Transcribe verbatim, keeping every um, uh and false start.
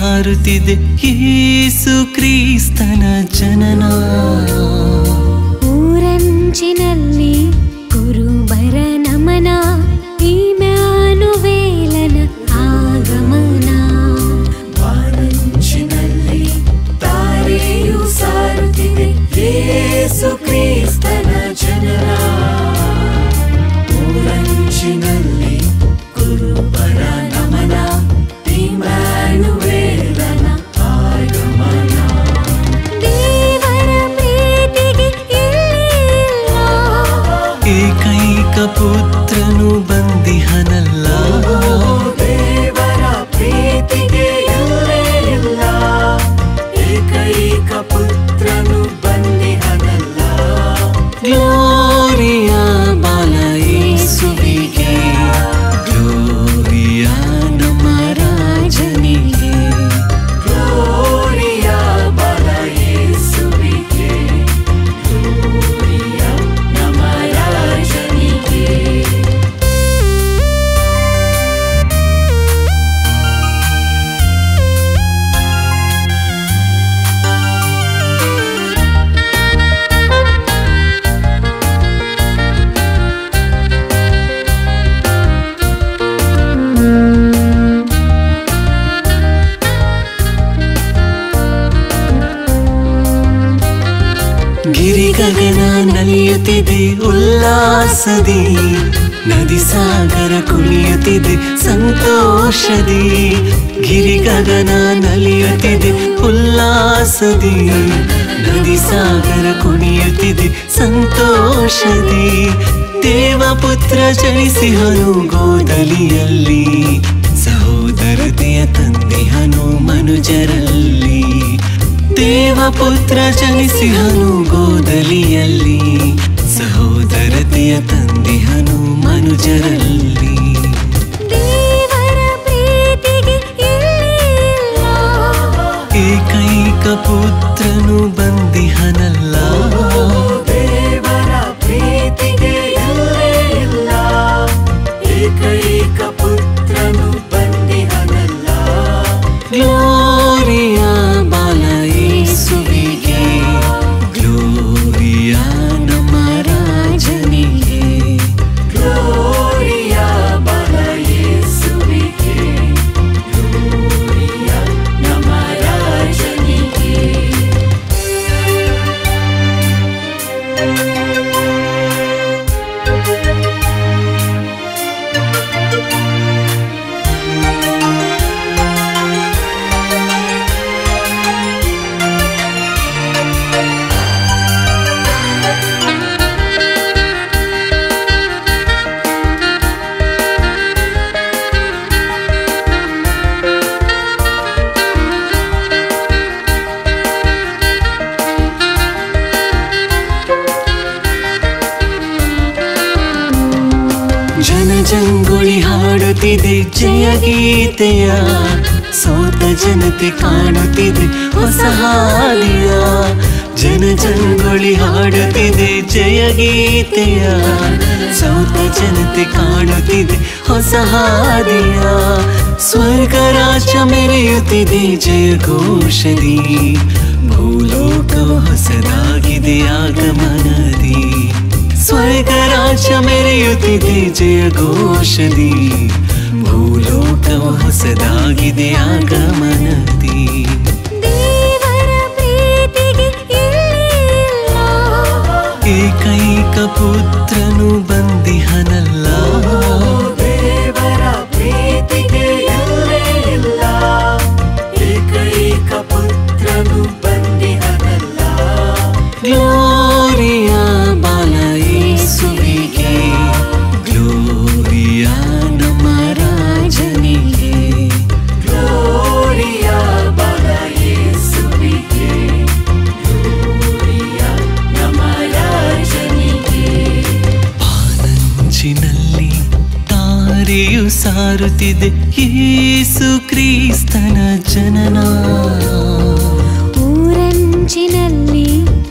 ಹಾರುತ್ತಿದೆ ಯೇಸು ಕ್ರಿಸ್ತನ ಜನನ. ಊರಂಚಿನಲ್ಲಿ ಕುರುಬರ ನಮನ, ಇಮ್ಯಾನುವೇಲನ ಆಗಮನ. ಬಾನಂಚಿನಲ್ಲಿ ತಾರೆಯು ಸಾರುತ್ತಿದೆ ಯೇಸು ಕ್ರಿಸ್ತನ ಜನನ. ಊರಂಚಿನಲ್ಲಿ ಕುರುಬರ ನಮನ, ಇಮ್ಯಾನುವೇಲನ ಆಗಮನ. ದೇವರ ಪ್ರೀತಿಗೆ ಎಲ್ಲಿಲ್ಲ, ಏಕೈಕ ಪುತ್ರನು ಬಂದಿಹನಲ್ಲ. ದೇವರ ಪ್ರೀತಿಗೆ ಎಲ್ಲೇ ಇಲ್ಲ, ಏಕೈಕ ಪುತ್ರನು ಬಂದಿಹನಲ್ಲ. ಗ್ಲೋರಿಯ ಬಾಲ ಯೇಸುವಿಗೆ, ಗ್ಲೋರಿಯ ನಮ್ಮ ರಾಜನಿಗೆ. ಗ್ಲೋರಿಯ ಬಲ ಯೇಸುವಿಗೆ, ಗ್ಲೋರಿಯ ನಮ್ಮ ರಾಜನಿಗೆ. ಗಿರಿ ಗಗನ ನಲಿಯುತ್ತಿದೆ ಉಲ್ಲಾಸದಿ, ನದಿ ಸಾಗರ ಕುಣಿಯುತ್ತಿದೆ ಸಂತೋಷದಿ. ಗಿರಿ ಗಗನ ನಲಿಯುತ್ತಿದೆ ಉಲ್ಲಾಸದಿ, ನದಿ ಸಾಗರ ಕುಣಿಯುತ್ತಿದೆ ಸಂತೋಷದಿ. ದೇವಪುತ್ರ ಜನಿಸಿಹನು ಗೋದಲಿಯಲ್ಲಿ, ಸಹೋದರತೆಯ ತಂದೆಹನು ಮನುಜರಲ್ಲಿ. ದೇವಪುತ್ರ ಜನಿಸಿಹನು ಗೋದಲಿಯಲ್ಲಿ, ಸಹೋದರತೆಯ ತಂದೆಹನು ಮನುಜರಲ್ಲಿ. ದೇವರ ಪ್ರೀತಿಗೆ ಎಲ್ಲಿಲ್ಲ, ಏಕೈಕ ಪುತ್ರನು ಬಂದಿಹನಲ್ಲ. ದೇವರ ಪ್ರೀತಿಗೆ ಎಲ್ಲೇ ಇಲ್ಲ, ಏಕೈಕ ಪುತ್ರನು ಬಂದಿಹನಲ್ಲ. ಗ್ಲೋರಿಯ ಬಾಲ ಯೇಸುವಿಗೆ, ಗ್ಲೋರಿಯ ನಮ್ಮ ರಾಜನಿಗೆ. ಗ್ಲೋರಿಯ ಬಲ ಯೇಸುವಿಗೆ, ಗ್ಲೋರಿಯ ನಮ್ಮ ರಾಜನಿಗೆ. ಜನಜಂಗುಳಿ ಹಾಡುತ್ತಿದೆ ಜಯ ಗೀತೆಯ, ಸೋತ ಜನತೆ ಕಾಣುತ್ತಿದೆ ಹೊಸ ಹಾದಿಯ. ಜನಜಂಗುಳಿ ಹಾಡುತ್ತಿದೆ ಜಯ ಗೀತೆಯ, ಸೋತ ಜನತೆ ಕಾಣುತ್ತಿದೆ ಹೊಸ ಹಾದಿಯ. ಸ್ವರ್ಗ ರಾಜ್ಯ ಮೆರೆಯುತ್ತಿದೆ ಜಯ ಘೋಷದಿ, ಭೂಲೋಕವು ಹೊಸದಾಗಿದೆ ಆಗಮನದಿ. ಸ್ವರ್ಗ ರಾಜ್ಯ ಮೆರೆಯುತ್ತಿದೆ ಜಯ ಘೋಷದಿ, ಭೂಲೋಕವು ಹೊಸದಾಗಿದೆ ಆಗಮನದಿ. ದೇವರ ಪ್ರೀತಿಗೆ ಎಲ್ಲಿಲ್ಲ, ಏಕೈಕ ಪುತ್ರನು ಬಂದಿಹನಲ್ಲ. ದೇವರ ಪ್ರೀತಿಗೆ ಎಲ್ಲೇ ಇಲ್ಲ, ಏಕೈಕ ಪುತ್ರನು ಬಂದಿಹನಲ್ಲ. ಗ್ಲೋರಿಯ ಬಾಲ ಯೇಸುವಿಗೆ, ಗ್ಲೋರಿಯ ನಮ್ಮ ರಾಜನಿಗೆ. ಗ್ಲೋರಿಯ ಬಲ ಯೇಸುವಿಗೆ, ಗ್ಲೋರಿಯ ನಮ್ಮ ರಾಜನಿಗೆ. ಬಾನಂಚಿನಲ್ಲಿ ತಾರೆಯು ಸಾರುತ್ತಿದೆ ಯೇಸು ಕ್ರಿಸ್ತನ ಜನನ. ಊರಂಚಿನಲ್ಲಿ